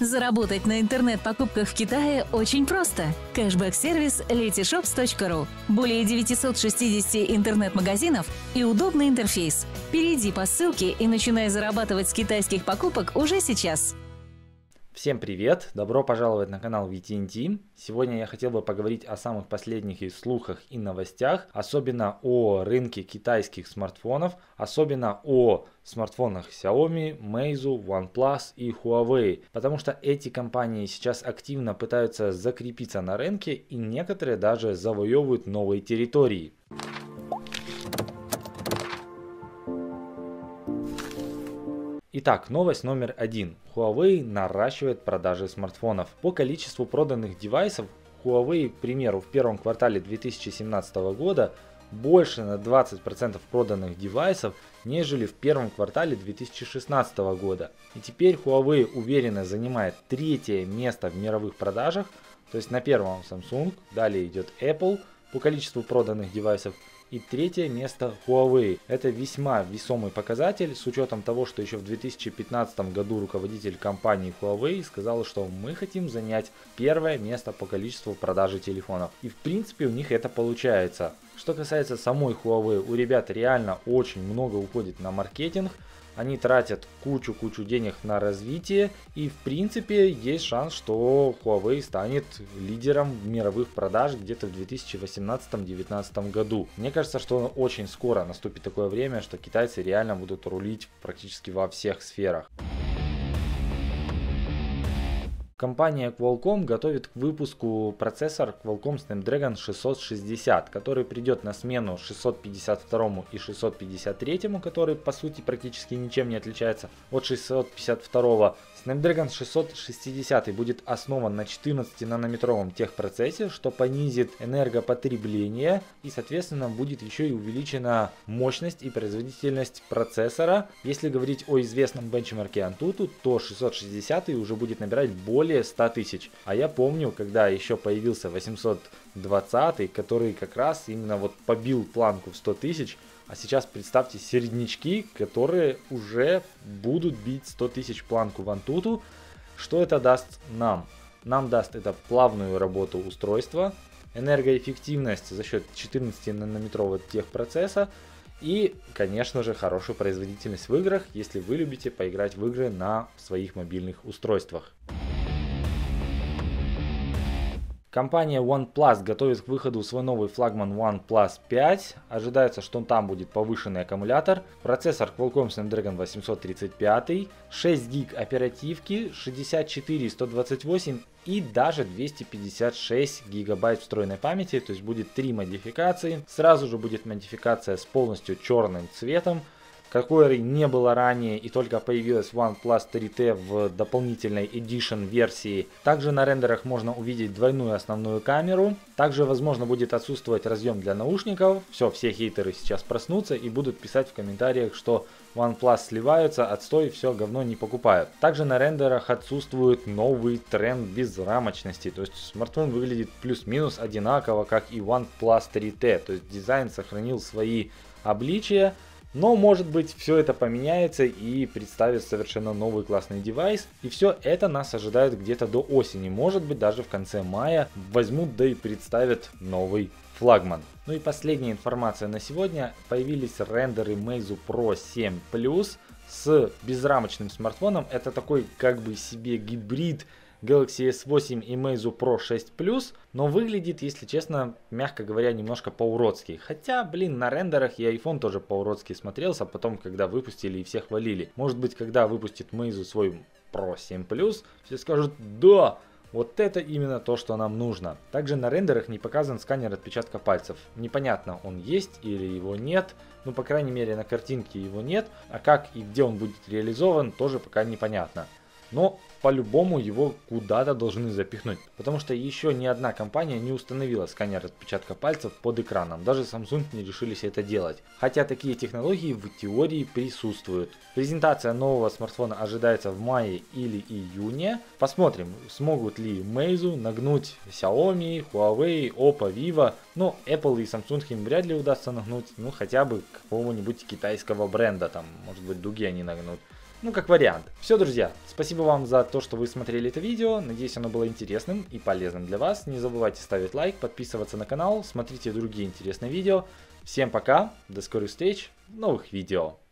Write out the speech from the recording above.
Заработать на интернет-покупках в Китае очень просто. Кэшбэк-сервис letyshops.ru. Более 960 интернет-магазинов и удобный интерфейс. Перейди по ссылке и начинай зарабатывать с китайских покупок уже сейчас. Всем привет! Добро пожаловать на канал VTNT. Сегодня я хотел бы поговорить о самых последних слухах и новостях, особенно о рынке китайских смартфонов, особенно о смартфонах Xiaomi, Meizu, OnePlus и Huawei, потому что эти компании сейчас активно пытаются закрепиться на рынке и некоторые даже завоевывают новые территории. Итак, новость номер 1. Huawei наращивает продажи смартфонов. По количеству проданных девайсов Huawei, к примеру, в первом квартале 2017 года больше на 20% проданных девайсов, нежели в первом квартале 2016 года. И теперь Huawei уверенно занимает третье место в мировых продажах, то есть на первом Samsung, далее идет Apple по количеству проданных девайсов. И третье место Huawei. Это весьма весомый показатель, с учетом того, что еще в 2015 году руководитель компании Huawei сказал, что мы хотим занять первое место по количеству продажи телефонов. И в принципе у них это получается. Что касается самой Huawei, у ребят реально очень много уходит на маркетинг. Они тратят кучу денег на развитие, и в принципе есть шанс, что Huawei станет лидером мировых продаж где-то в 2018-2019 году. Мне кажется, что очень скоро наступит такое время, что китайцы реально будут рулить практически во всех сферах. Компания Qualcomm готовит к выпуску процессор Qualcomm Snapdragon 660, который придет на смену 652 и 653, который по сути практически ничем не отличается от 652. Snapdragon 660 будет основан на 14-нанометровом техпроцессе, что понизит энергопотребление и соответственно будет еще и увеличена мощность и производительность процессора. Если говорить о известном бенчмарке Antutu, то 660 уже будет набирать более 100 тысяч. А я помню, когда еще появился 820, который как раз именно вот побил планку в 100 тысяч. А сейчас представьте середнячки, которые уже будут бить 100 тысяч планку в Antutu. Что это даст нам? Нам даст это плавную работу устройства, энергоэффективность за счет 14-нанометрового техпроцесса и, конечно же, хорошую производительность в играх, если вы любите поиграть в игры на своих мобильных устройствах. Компания OnePlus готовит к выходу свой новый флагман OnePlus 5. Ожидается, что там будет повышенный аккумулятор, процессор Qualcomm Snapdragon 835, 6 гиг оперативки, 64, 128 и даже 256 гигабайт встроенной памяти. То есть будет 3 модификации. Сразу же будет модификация с полностью черным цветом, какой не было ранее и только появилась OnePlus 3T в дополнительной Edition версии. Также на рендерах можно увидеть двойную основную камеру. Также возможно будет отсутствовать разъем для наушников. Все хейтеры сейчас проснутся и будут писать в комментариях, что OnePlus сливаются, отстой, все говно не покупают. Также на рендерах отсутствует новый тренд безрамочности. То есть смартфон выглядит плюс-минус одинаково, как и OnePlus 3T. То есть дизайн сохранил свои обличия. Но может быть все это поменяется и представит совершенно новый классный девайс. И все это нас ожидает где-то до осени. Может быть даже в конце мая возьмут да и представят новый флагман. Ну и последняя информация на сегодня. Появились рендеры Meizu Pro 7 Plus с безрамочным смартфоном. Это такой как бы себе гибрид Galaxy S8 и Meizu Pro 6 Plus, но выглядит, если честно, мягко говоря, немножко по-уродски. Хотя, блин, на рендерах и iPhone тоже по-уродски смотрелся, потом, когда выпустили и все хвалили. Может быть, когда выпустит Meizu свой Pro 7 Plus, все скажут: да, вот это именно то, что нам нужно. Также на рендерах не показан сканер отпечатка пальцев. Непонятно, он есть или его нет. Ну, по крайней мере, на картинке его нет. А как и где он будет реализован, тоже пока непонятно. Но по-любому его куда-то должны запихнуть, потому что еще ни одна компания не установила сканер отпечатка пальцев под экраном, даже Samsung не решились это делать, хотя такие технологии в теории присутствуют. Презентация нового смартфона ожидается в мае или июне. Посмотрим, смогут ли Meizu нагнуть Xiaomi, Huawei, Oppo, Vivo. Но Apple и Samsung им вряд ли удастся нагнуть, ну хотя бы какого-нибудь китайского бренда, там может быть другие они нагнут. Ну, как вариант. Все, друзья, спасибо вам за то, что вы смотрели это видео. Надеюсь, оно было интересным и полезным для вас. Не забывайте ставить лайк, подписываться на канал, смотрите другие интересные видео. Всем пока, до скорых встреч в новых видео.